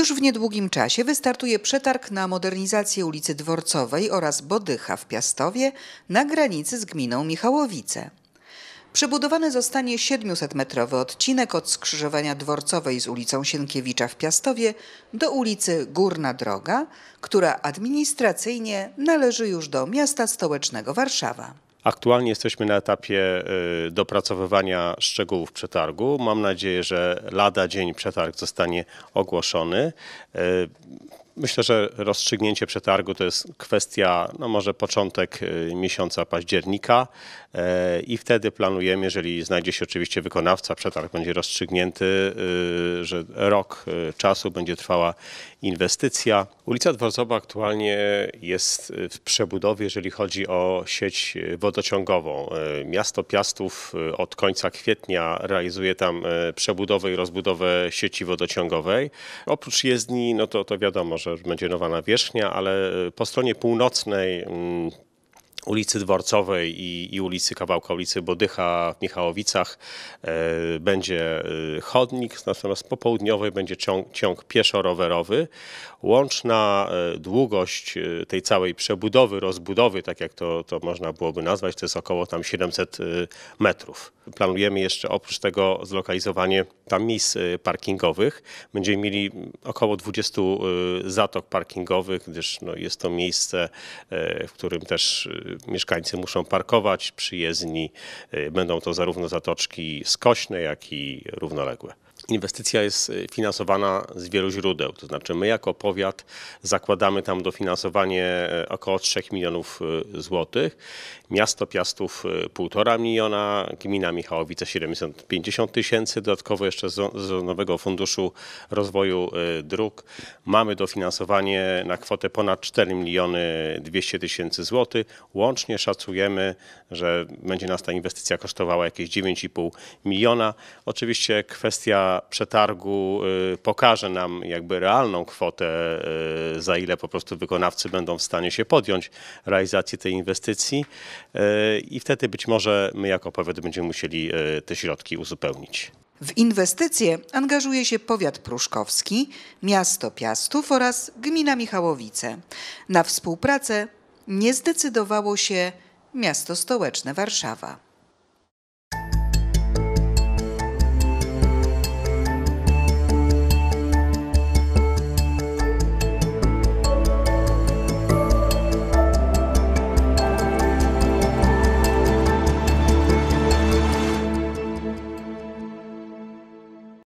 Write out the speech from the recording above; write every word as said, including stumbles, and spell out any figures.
Już w niedługim czasie wystartuje przetarg na modernizację ulicy Dworcowej oraz Bodycha w Piastowie na granicy z gminą Michałowice. Przebudowany zostanie siedmiusetmetrowy odcinek od skrzyżowania Dworcowej z ulicą Sienkiewicza w Piastowie do ulicy Górna Droga, która administracyjnie należy już do miasta stołecznego Warszawa. Aktualnie jesteśmy na etapie dopracowywania szczegółów przetargu. Mam nadzieję, że lada dzień przetarg zostanie ogłoszony. Myślę, że rozstrzygnięcie przetargu to jest kwestia, no może początek miesiąca października i wtedy planujemy, jeżeli znajdzie się oczywiście wykonawca, przetarg będzie rozstrzygnięty, że rok czasu będzie trwała inwestycja. Ulica Dworcowa aktualnie jest w przebudowie, jeżeli chodzi o sieć wodociągową. Miasto Piastów od końca kwietnia realizuje tam przebudowę i rozbudowę sieci wodociągowej. Oprócz jezdni, no to, to wiadomo, że będzie nowa nawierzchnia, ale po stronie północnej ulicy Dworcowej i, i ulicy kawałka ulicy Bodycha w Michałowicach e, będzie chodnik, natomiast po południowej będzie ciąg, ciąg pieszo-rowerowy. Łączna e, długość tej całej przebudowy, rozbudowy, tak jak to, to można byłoby nazwać, to jest około tam siedemset metrów. Planujemy jeszcze oprócz tego zlokalizowanie tam miejsc parkingowych. Będziemy mieli około dwudziestu zatok parkingowych, gdyż no, jest to miejsce, w którym też mieszkańcy muszą parkować przy jezdni. Będą to zarówno zatoczki skośne, jak i równoległe. Inwestycja jest finansowana z wielu źródeł, to znaczy my jako powiat zakładamy tam dofinansowanie około trzech milionów złotych, miasto Piastów półtora miliona, gmina Michałowice siedemset pięćdziesiąt tysięcy, dodatkowo jeszcze z, z Nowego Funduszu Rozwoju Dróg mamy dofinansowanie na kwotę ponad cztery miliony dwieście tysięcy złotych. Łącznie szacujemy, że będzie nas ta inwestycja kosztowała jakieś dziewięć i pół miliona. Oczywiście kwestia przetargu pokaże nam jakby realną kwotę, za ile po prostu wykonawcy będą w stanie się podjąć realizacji tej inwestycji i wtedy być może my jako powiat będziemy musieli te środki uzupełnić. W inwestycje angażuje się powiat pruszkowski, miasto Piastów oraz gmina Michałowice. Na współpracę nie zdecydowało się miasto stołeczne Warszawa.